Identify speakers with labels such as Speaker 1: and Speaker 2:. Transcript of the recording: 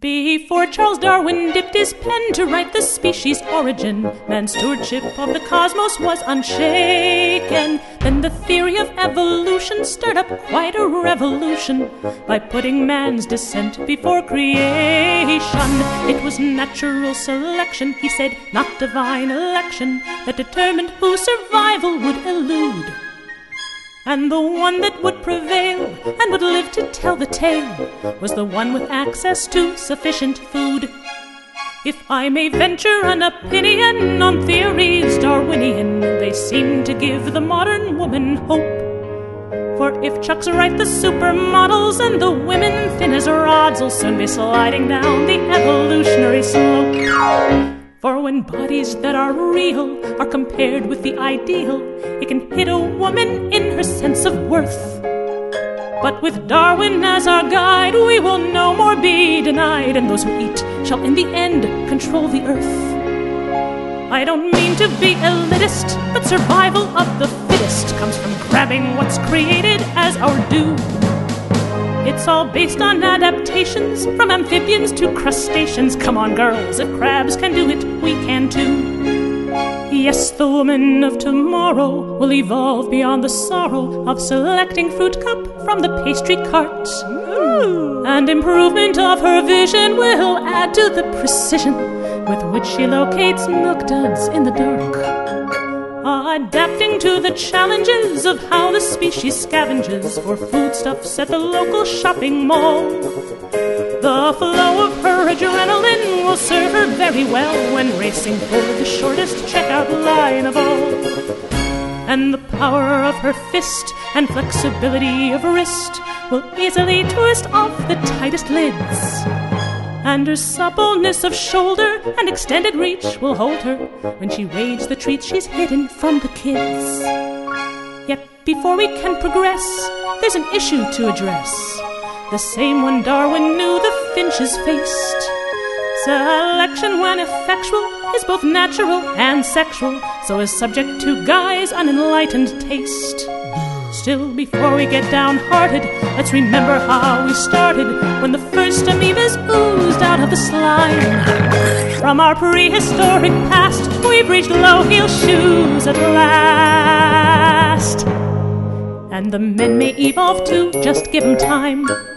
Speaker 1: Before Charles Darwin dipped his pen to write the species' origin, man's stewardship of the cosmos was unshaken. Then the theory of evolution stirred up quite a revolution by putting man's descent before creation. It was natural selection, he said, not divine election, that determined whose survival would elude. And the one that would prevail and would live to tell the tale was the one with access to sufficient food. If I may venture an opinion on theories Darwinian, they seem to give the modern woman hope. For if Chuck's right, the supermodels and the women thin as rods will soon be sliding down the evolutionary slope. For when bodies that are real are compared with the ideal, it can hit a woman in her sense of worth. But with Darwin as our guide, we will no more be denied, and those who eat shall in the end control the earth. I don't mean to be elitist, but survival of the fittest comes from grabbing what's created as our due. It's all based on adaptations, from amphibians to crustaceans. Come on, girls, if crabs can do it, we can too. Yes, the woman of tomorrow will evolve beyond the sorrow of selecting fruit cup from the pastry cart. And improvement of her vision will add to the precision with which she locates milk duds in the dark. Adapting to the challenges of how the species scavenges for foodstuffs at the local shopping mall. The flow of her adrenaline will serve her very well when racing for the shortest checkout line of all. And the power of her fist and flexibility of wrist will easily twist off the tightest lids. And her suppleness of shoulder and extended reach will hold her when she raids the treats she's hidden from the kids. Yet before we can progress, there's an issue to address, the same one Darwin knew the finches faced. Selection, when effectual, is both natural and sexual, so is subject to guys' unenlightened taste. Still, before we get downhearted, let's remember how we started when the first amoebas oozed out of the slime. From our prehistoric past, we've reached low-heel shoes at last. And the men may evolve too, just give them time.